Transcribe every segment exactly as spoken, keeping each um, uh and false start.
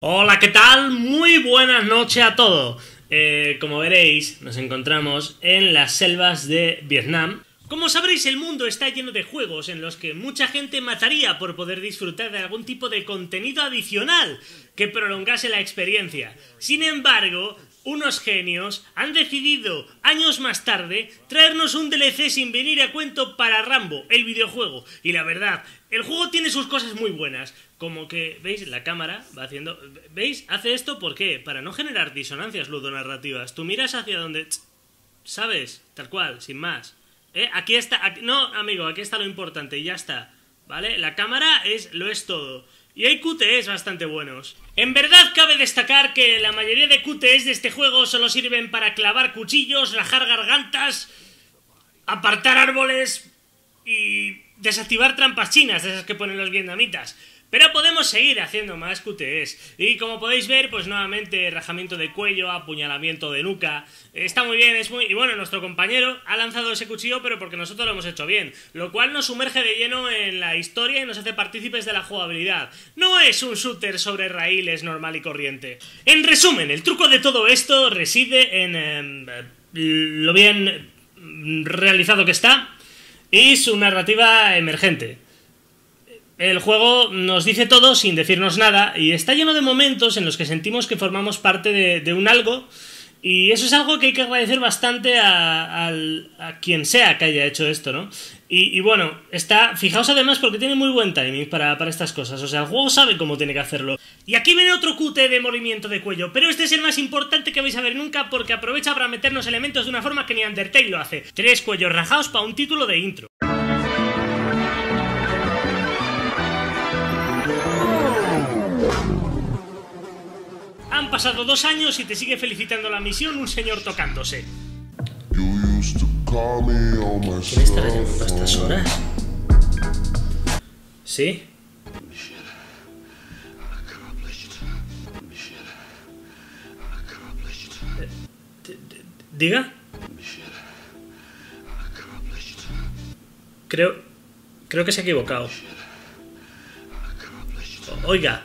Hola, ¿qué tal? Muy buenas noches a todos. Eh, como veréis, nos encontramos en las selvas de Vietnam. Como sabréis, el mundo está lleno de juegos en los que mucha gente mataría por poder disfrutar de algún tipo de contenido adicional que prolongase la experiencia. Sin embargo, unos genios han decidido, años más tarde, traernos un D L C sin venir a cuento para Rambo, el videojuego. Y la verdad, el juego tiene sus cosas muy buenas. Como que, ¿veis? La cámara va haciendo... ¿Veis? Hace esto, ¿por qué? Para no generar disonancias ludonarrativas. Tú miras hacia donde... ¿Sabes? Tal cual, sin más. ¿Eh? Aquí está... Aquí... No, amigo, aquí está lo importante y ya está. ¿Vale? La cámara es lo es todo. Y hay Q T Es bastante buenos. En verdad cabe destacar que la mayoría de Q T Es de este juego solo sirven para clavar cuchillos, rajar gargantas, apartar árboles y desactivar trampas chinas, de esas que ponen los vietnamitas. Pero podemos seguir haciendo más Q T Es. Y como podéis ver, pues nuevamente rajamiento de cuello, apuñalamiento de nuca. Está muy bien, es muy... Y bueno, nuestro compañero ha lanzado ese cuchillo, pero porque nosotros lo hemos hecho bien. Lo cual nos sumerge de lleno en la historia y nos hace partícipes de la jugabilidad. No es un shooter sobre raíles normal y corriente. En resumen, el truco de todo esto reside en... Eh, lo bien realizado que está y su narrativa emergente. El juego nos dice todo sin decirnos nada y está lleno de momentos en los que sentimos que formamos parte de, de un algo, y eso es algo que hay que agradecer bastante a, a, a quien sea que haya hecho esto, ¿no? Y, y bueno, está... Fijaos además porque tiene muy buen timing para, para estas cosas, o sea, el juego sabe cómo tiene que hacerlo. Y aquí viene otro Q T de movimiento de cuello, pero este es el más importante que vais a ver nunca porque aprovecha para meternos elementos de una forma que ni Undertale lo hace. Tres cuellos rajados para un título de intro. Han pasado dos años y te sigue felicitando la misión un señor tocándose. ¿Quién estará llamando a estas horas? ¿Sí? ¿Diga? Creo... Creo que se ha equivocado. Oiga.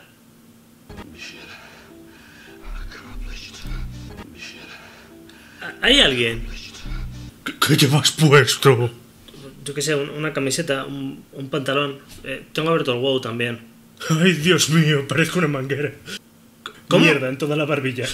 ¿Hay alguien? ¿Qué, qué llevas puesto? Yo qué sé, una camiseta, un, un pantalón. Eh, tengo abierto el WoW también. Ay, Dios mío, parezco una manguera. ¿Cómo? Mierda en toda la barbilla.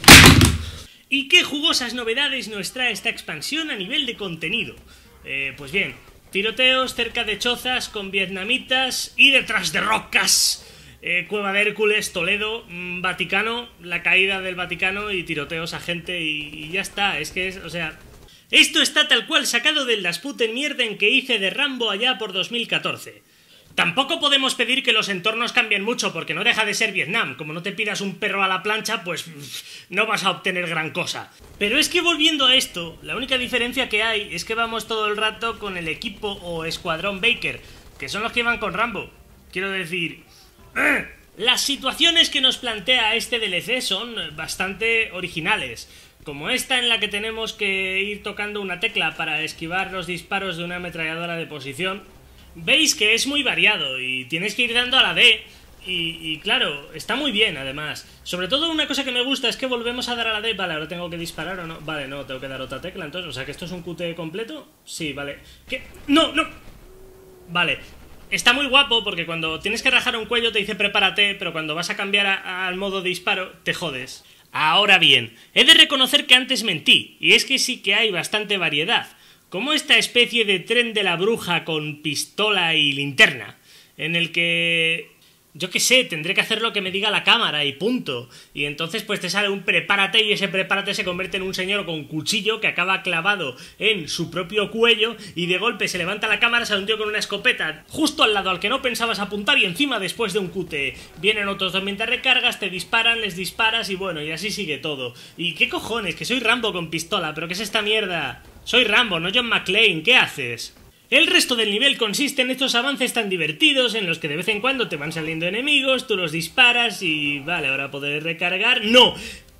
¿Y qué jugosas novedades nos trae esta expansión a nivel de contenido? Eh, pues bien, tiroteos cerca de chozas con vietnamitas y detrás de rocas. Eh, Cueva de Hércules, Toledo, mmm, Vaticano, la caída del Vaticano y tiroteos a gente y, y ya está. Es que es, o sea... Esto está tal cual sacado del Dasputen Mierden que hice de Rambo allá por dos mil catorce. Tampoco podemos pedir que los entornos cambien mucho porque no deja de ser Vietnam. Como no te pidas un perro a la plancha, pues no vas a obtener gran cosa. Pero es que volviendo a esto, la única diferencia que hay es que vamos todo el rato con el equipo o escuadrón Baker, que son los que van con Rambo. Quiero decir... Las situaciones que nos plantea este D L C son bastante originales, como esta en la que tenemos que ir tocando una tecla para esquivar los disparos de una ametralladora de posición. Veis que es muy variado y tienes que ir dando a la D y, y claro, está muy bien además. Sobre todo una cosa que me gusta es que volvemos a dar a la D. Vale, ahora tengo que disparar o no. Vale, no, tengo que dar otra tecla entonces. O sea que esto es un Q T completo. Sí, vale. ¿Qué? No, no. Vale. Está muy guapo porque cuando tienes que rajar un cuello te dice prepárate, pero cuando vas a cambiar a, al modo de disparo te jodes. Ahora bien, he de reconocer que antes mentí, y es que sí que hay bastante variedad, como esta especie de tren de la bruja con pistola y linterna, en el que... Yo qué sé, tendré que hacer lo que me diga la cámara y punto. Y entonces pues te sale un prepárate y ese prepárate se convierte en un señor con cuchillo que acaba clavado en su propio cuello y de golpe se levanta la cámara, sale un tío con una escopeta justo al lado al que no pensabas apuntar y encima después de un Q T. Vienen otros dos mientras recargas, te disparan, les disparas y bueno, y así sigue todo. ¿Y qué cojones? Que soy Rambo con pistola, ¿pero qué es esta mierda? Soy Rambo, no John McClane, ¿qué haces? El resto del nivel consiste en estos avances tan divertidos en los que de vez en cuando te van saliendo enemigos, tú los disparas y... Vale, ahora poder recargar... ¡No!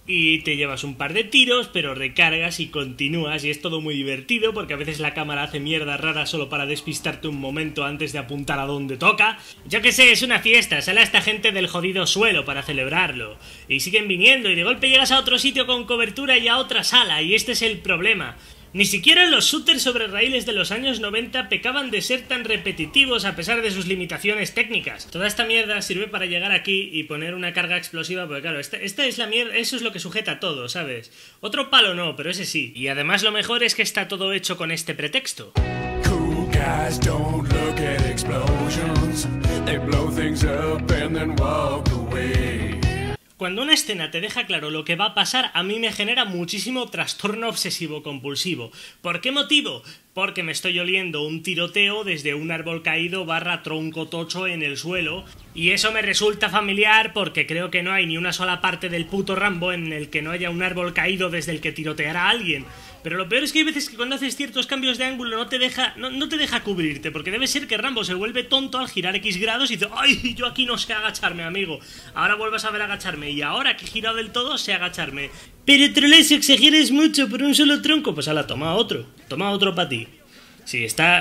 y te llevas un par de tiros, pero recargas y continúas, y es todo muy divertido porque a veces la cámara hace mierda rara solo para despistarte un momento antes de apuntar a donde toca. Yo que sé, es una fiesta, sale a esta gente del jodido suelo para celebrarlo, y siguen viniendo, y de golpe llegas a otro sitio con cobertura y a otra sala, y este es el problema. Ni siquiera los shooters sobre raíles de los años noventa pecaban de ser tan repetitivos a pesar de sus limitaciones técnicas. Toda esta mierda sirve para llegar aquí y poner una carga explosiva, porque claro, esta, esta es la mierda, eso es lo que sujeta todo, ¿sabes? Otro palo no, pero ese sí. Y además lo mejor es que está todo hecho con este pretexto. Cool guys don't look at explosions. They blow things up and then walk away. Cuando una escena te deja claro lo que va a pasar, a mí me genera muchísimo trastorno obsesivo-compulsivo. ¿Por qué motivo? Porque me estoy oliendo un tiroteo desde un árbol caído barra tronco tocho en el suelo, y eso me resulta familiar porque creo que no hay ni una sola parte del puto Rambo en el que no haya un árbol caído desde el que tiroteará a alguien. Pero lo peor es que hay veces que cuando haces ciertos cambios de ángulo no te deja no, no te deja cubrirte, porque debe ser que Rambo se vuelve tonto al girar X grados y dice ¡ay, yo aquí no sé agacharme, amigo! Ahora vuelvas a ver agacharme, y ahora que he girado del todo sé agacharme. Pero Trolesio, exageres mucho por un solo tronco. Pues ala, toma otro, toma otro para ti. Sí, está...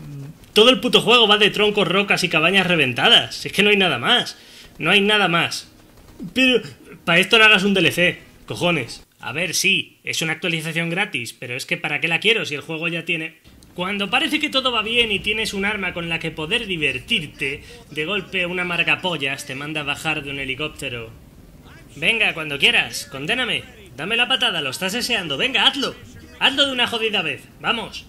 todo el puto juego va de troncos, rocas y cabañas reventadas. Es que no hay nada más, no hay nada más. Pero... para esto no hagas un D L C, cojones. A ver, sí, es una actualización gratis, pero es que ¿para qué la quiero si el juego ya tiene...? Cuando parece que todo va bien y tienes un arma con la que poder divertirte, de golpe una marcapollas te manda a bajar de un helicóptero. Venga, cuando quieras, condéname, dame la patada, lo estás deseando, venga, hazlo. Hazlo de una jodida vez, vamos.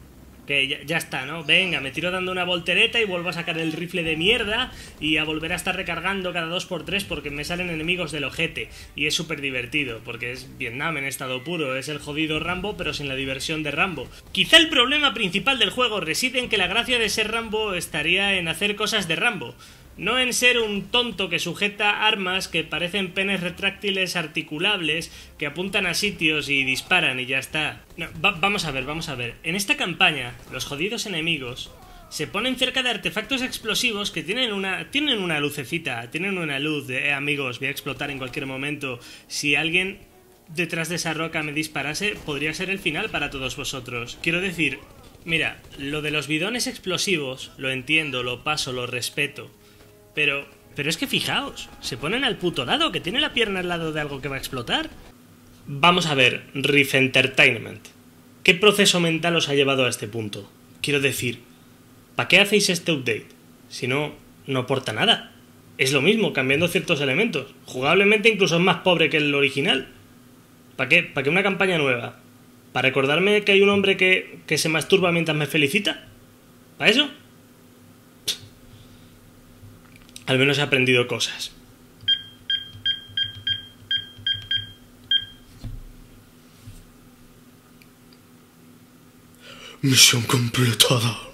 Que ya, ya está, ¿no? Venga, me tiro dando una voltereta y vuelvo a sacar el rifle de mierda y a volver a estar recargando cada dos por tres porque me salen enemigos del ojete. Y es súper divertido, porque es Vietnam en estado puro, es el jodido Rambo pero sin la diversión de Rambo. Quizá el problema principal del juego reside en que la gracia de ser Rambo estaría en hacer cosas de Rambo, no en ser un tonto que sujeta armas que parecen penes retráctiles articulables que apuntan a sitios y disparan y ya está. No, va, vamos a ver, vamos a ver. En esta campaña, los jodidos enemigos se ponen cerca de artefactos explosivos que tienen una tienen una lucecita, tienen una luz de, eh, amigos, voy a explotar en cualquier momento. Si alguien detrás de esa roca me disparase, podría ser el final para todos vosotros. Quiero decir, mira, lo de los bidones explosivos, lo entiendo, lo paso, lo respeto. Pero, pero es que fijaos, se ponen al puto lado, que tiene la pierna al lado de algo que va a explotar. Vamos a ver, Riff Entertainment, ¿qué proceso mental os ha llevado a este punto? Quiero decir, ¿para qué hacéis este update? Si no, no aporta nada. Es lo mismo, cambiando ciertos elementos. Jugablemente incluso es más pobre que el original. ¿Para qué? ¿Para qué una campaña nueva? ¿Para recordarme que hay un hombre que, que se masturba mientras me felicita? ¿Para eso? Al menos he aprendido cosas. Misión completada.